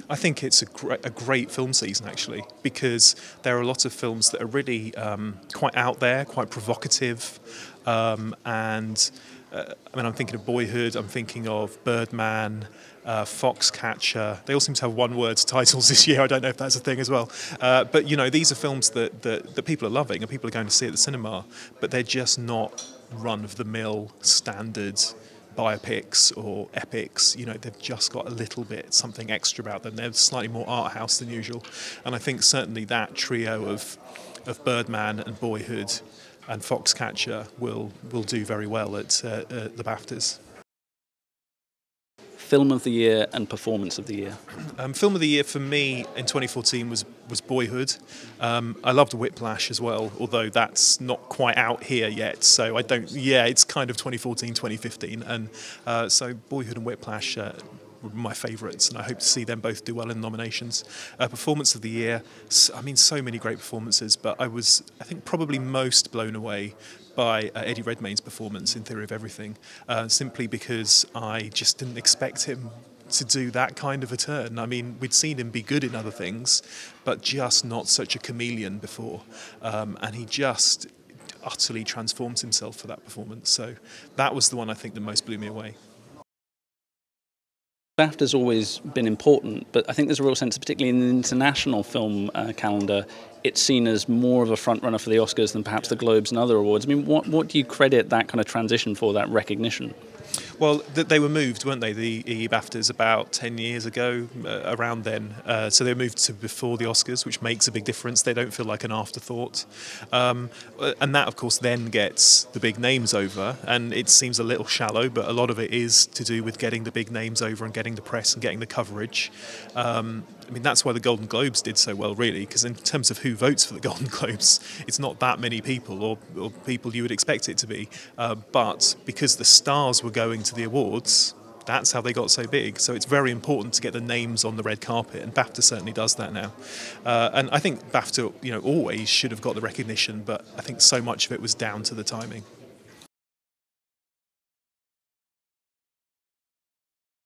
I think it's a great film season, actually, because there are a lot of films that are really quite out there, quite provocative, and I mean, I'm thinking of Boyhood, I'm thinking of Birdman, Foxcatcher. They all seem to have one-word titles this year. I don't know if that's a thing as well. But, you know, these are films that people are loving and people are going to see at the cinema, but they're just not run-of-the-mill standard biopics or epics. You know, they've just got a little bit something extra about them. They're slightly more art house than usual, and I think certainly that trio of Birdman and Boyhood and Foxcatcher will do very well at the BAFTAs. Film of the year and performance of the year? Film of the year for me in 2014 was Boyhood. I loved Whiplash as well, although that's not quite out here yet. So I don't. Yeah, it's kind of 2014, 2015, and so Boyhood and Whiplash were my favourites, and I hope to see them both do well in nominations. Performance of the year. I mean, so many great performances, but I think probably most blown away by Eddie Redmayne's performance in Theory of Everything, simply because I just didn't expect him to do that kind of a turn. I mean, we'd seen him be good in other things, but just not such a chameleon before, and he just utterly transformed himself for that performance. So that was the one I think that most blew me away. BAFTA's always been important, but I think there's a real sense, particularly in the international film calendar, it's seen as more of a front-runner for the Oscars than perhaps the Globes and other awards. I mean, what do you credit that kind of transition for, that recognition? Well, they were moved, weren't they, the BAFTAs about 10 years ago, around then. So they moved to before the Oscars, which makes a big difference. They don't feel like an afterthought. And that, of course, then gets the big names over. And it seems a little shallow, but a lot of it is to do with getting the big names over and getting the press and getting the coverage. I mean, that's why the Golden Globes did so well, really, because in terms of who votes for the Golden Globes, it's not that many people or people you would expect it to be. But because the stars were going to the awards, that's how they got so big. So it's very important to get the names on the red carpet, and BAFTA certainly does that now. And I think BAFTA, always should have got the recognition, but I think so much of it was down to the timing.